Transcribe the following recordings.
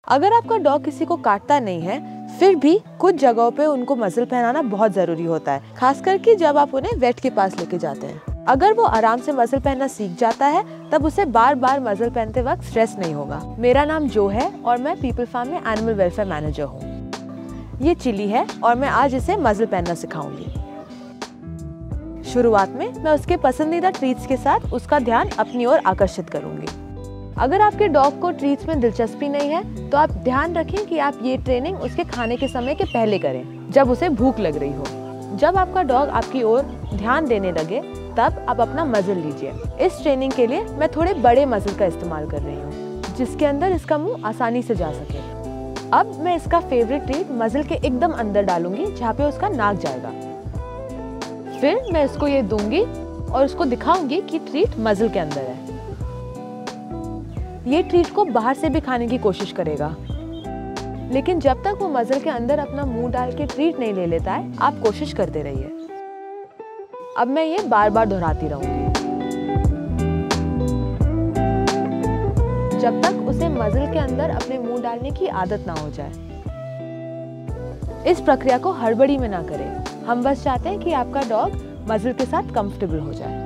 अगर आपका डॉग किसी को काटता नहीं है, फिर भी कुछ जगहों पे उनको मसल पहनाना बहुत जरूरी होता है, खास करके जब आप उन्हें वेट के पास लेके जाते हैं। अगर वो आराम से मसल पहनना सीख जाता है, तब उसे बार बार मसल पहनते वक्त स्ट्रेस नहीं होगा। मेरा नाम जो है और मैं पीपल फार्म में एनिमल वेलफेयर मैनेजर हूँ। ये चिली है और मैं आज इसे मसल पहनना सिखाऊंगी। शुरुआत में मैं उसके पसंदीदा ट्रीट्स के साथ उसका ध्यान अपनी ओर आकर्षित करूंगी। अगर आपके डॉग को ट्रीट्स में दिलचस्पी नहीं है, तो आप ध्यान रखें कि आप ये ट्रेनिंग उसके खाने के समय के पहले करें, जब उसे भूख लग रही हो। जब आपका डॉग आपकी ओर ध्यान देने लगे, तब आप अपना मसल लीजिए। इस ट्रेनिंग के लिए मैं थोड़े बड़े मसल का इस्तेमाल कर रही हूँ, जिसके अंदर इसका मुंह आसानी से जा सके। अब मैं इसका फेवरेट ट्रीट मसल के एकदम अंदर डालूंगी, जहाँ पे उसका नाक जाएगा। फिर मैं इसको ये दूंगी और उसको दिखाऊंगी कि ट्रीट मसल के अंदर है। ये ट्रीट को बाहर से भी खाने की कोशिश करेगा, लेकिन जब तक वो मसल के अंदर अपना मुंह डाल के ट्रीट नहीं ले लेता है, आप कोशिश करते रहिए। अब मैं ये बार बार दोहराती रहूंगी जब तक उसे मसल के अंदर अपने मुंह डालने की आदत ना हो जाए। इस प्रक्रिया को हड़बड़ी में ना करें। हम बस चाहते हैं कि आपका डॉग मसल के साथ कंफर्टेबल हो जाए।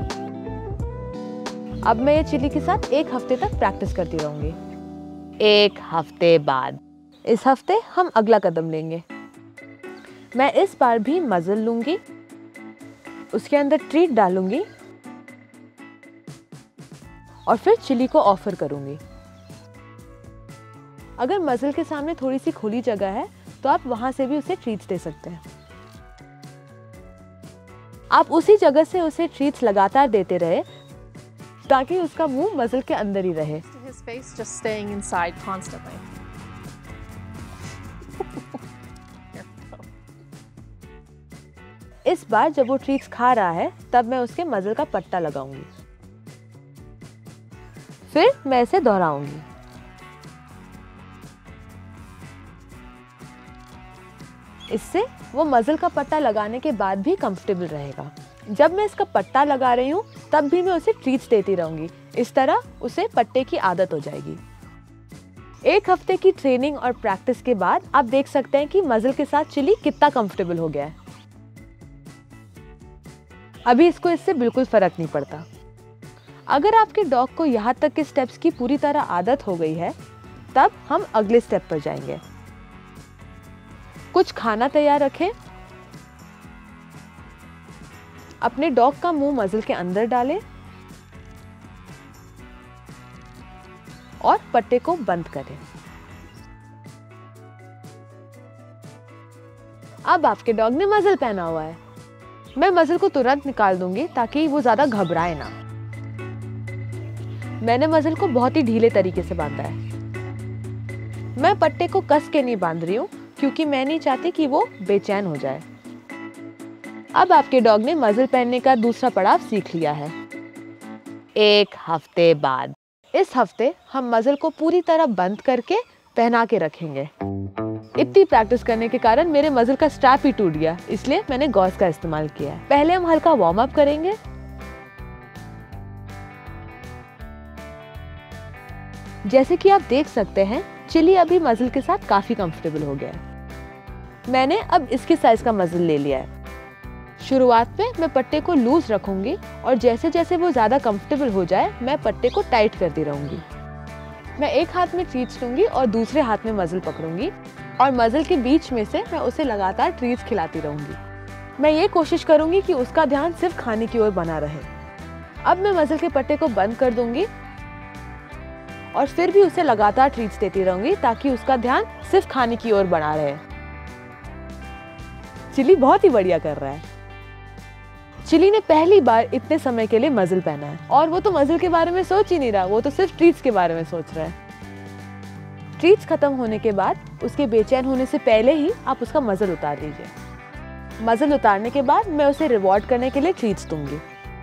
अब मैं ये चिली के साथ 1 हफ्ते तक प्रैक्टिस करती रहूंगी। 1 हफ्ते बाद इस हफ्ते हम अगला कदम लेंगे। मैं इस बार भी मसल लूंगी, उसके अंदर ट्रीट डालूंगी और फिर चिली को ऑफर करूंगी। अगर मसल के सामने थोड़ी सी खुली जगह है, तो आप वहां से भी उसे ट्रीट्स दे सकते हैं। आप उसी जगह से उसे ट्रीट्स लगातार देते रहे, ताकि उसका मुंह मसल के अंदर ही रहे। इस बार जब वो ट्रीट्स खा रहा है, तब मैं उसके मसल का पट्टा लगाऊंगी। फिर मैं इसे दोहराऊंगी। इससे वो मसल का पट्टा लगाने के बाद भी कंफर्टेबल रहेगा। जब मैं इसका पट्टा लगा रही हूँ, तब भी मैं उसे ट्रीट्स देती रहूंगी। इस तरह उसे पट्टे की आदत हो जाएगी। 1 हफ्ते की ट्रेनिंग और प्रैक्टिस के बाद आप देख सकते हैं कि मसल के साथ चिली कितना कंफर्टेबल हो गया है। अभी इसको इससे बिल्कुल फर्क नहीं पड़ता। अगर आपके डॉग को यहाँ तक के स्टेप्स की पूरी तरह आदत हो गई है, तब हम अगले स्टेप पर जाएंगे। कुछ खाना तैयार रखें। अपने डॉग का मुंह मसल के अंदर डालें और पट्टे को बंद करें। अब आपके डॉग ने मसल पहना हुआ है। मैं मसल को तुरंत निकाल दूंगी, ताकि वो ज्यादा घबराए ना। मैंने मसल को बहुत ही ढीले तरीके से बांधा है। मैं पट्टे को कस के नहीं बांध रही हूँ, क्योंकि मैं नहीं चाहती कि वो बेचैन हो जाए। अब आपके डॉग ने मसल पहनने का दूसरा पड़ाव सीख लिया है। 1 हफ्ते बाद इस हफ्ते हम मसल को पूरी तरह बंद करके पहना के रखेंगे। इतनी प्रैक्टिस करने के कारण मेरे मसल का स्ट्रैप ही टूट गया, इसलिए मैंने गॉज का इस्तेमाल किया है। पहले हम हल्का वार्म अप करेंगे। जैसे कि आप देख सकते हैं, चिली अभी मसल के साथ काफी कंफर्टेबल हो गया है। मैंने अब इसके साइज का मसल ले लिया है। शुरुआत में मैं पट्टे को लूज रखूंगी और जैसे जैसे वो ज्यादा कंफर्टेबल हो जाए, मैं पट्टे को टाइट करती रहूंगी। मैं एक हाथ में ट्रीट्स लूंगी और दूसरे हाथ में मसल पकड़ूंगी और मसल के बीच में से मैं उसे लगातार ट्रीट्स खिलाती रहूंगी। मैं ये कोशिश करूंगी कि उसका ध्यान सिर्फ खाने की ओर बना रहे। अब मैं मसल के पट्टे को बंद कर दूंगी और फिर भी उसे लगातार ट्रीट्स देती रहूंगी, ताकि उसका ध्यान सिर्फ खाने की ओर बना रहे। चिली बहुत ही बढ़िया कर रहा है। चिली ने पहली बार इतने समय के लिए मसल पहना है, और वो तो मसल के बारे में सोच ही नहीं रहा, वो तो सिर्फ ट्रीट्स के बारे में सोच रहा है। ट्रीट्स खत्म होने के बाद उसके बेचैन होने से पहले ही आप उसका मसल उतार दीजिए। मसल उतारने के बाद मैं उसे रिवॉर्ड करने के लिए ट्रीट्स दूंगी।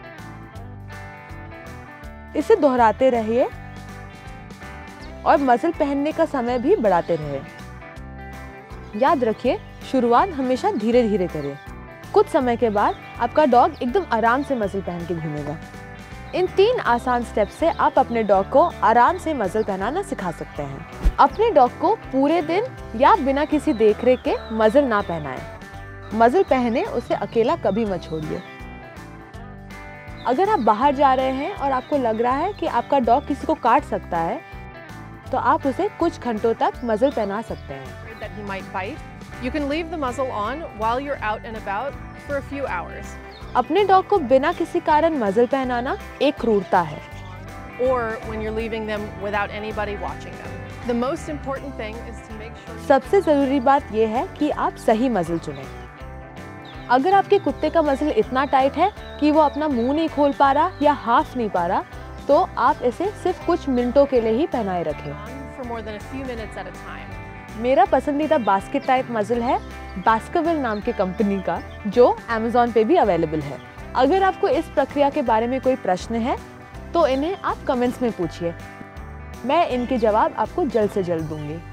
इसे दोहराते रहिए और मसल पहनने का समय भी बढ़ाते रहिए। याद रखिए, शुरुआत हमेशा धीरे धीरे करें। कुछ समय के बाद आपका डॉग एकदम आराम से मसल पहन के घूमेगा। इन 3 आसान स्टेप से आप अपने डॉग को आराम से मसल पहनाना सिखा सकते हैं। अपने डॉग को पूरे दिन या बिना किसी देखरेख के मजल ना पहनाएं। मजल पहने उसे अकेला कभी मत छोड़िए। अगर आप बाहर जा रहे हैं और आपको लग रहा है कि आपका डॉग किसी को काट सकता है, तो आप उसे कुछ घंटों तक मजल पहना सकते हैं। That he might bite. You can leave the muzzle on while you're out and about for a few hours. अपने डॉग को बिना किसी कारण मजल पहनाना एक क्रूरता है। Or when you're leaving them without anybody watching them. The most important thing is to make sure. सबसे ज़रूरी बात यह है कि आप सही मजल चुनें। अगर आपके कुत्ते का मजल इतना टाइट है कि वो अपना मुंह नहीं खोल पा रहा या हाफ नहीं पा रहा, तो आप इसे सिर्फ कुछ मिनटों के लिए ही पहनाए रखें। For more than a few minutes at a time. मेरा पसंदीदा बास्केट टाइप मजल है बास्करविल नाम की कंपनी का, जो Amazon पे भी अवेलेबल है। अगर आपको इस प्रक्रिया के बारे में कोई प्रश्न है तो इन्हें आप कमेंट्स में पूछिए। मैं इनके जवाब आपको जल्द से जल्द दूंगी।